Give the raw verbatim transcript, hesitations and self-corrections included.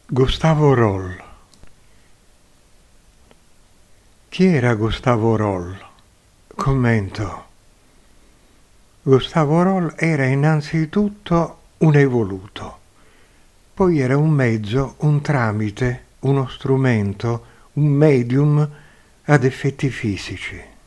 Gustavo Roll. Chi era Gustavo Roll? Commento. Gustavo Roll era innanzitutto un evoluto, poi era un mezzo, un tramite, uno strumento, un medium ad effetti fisici.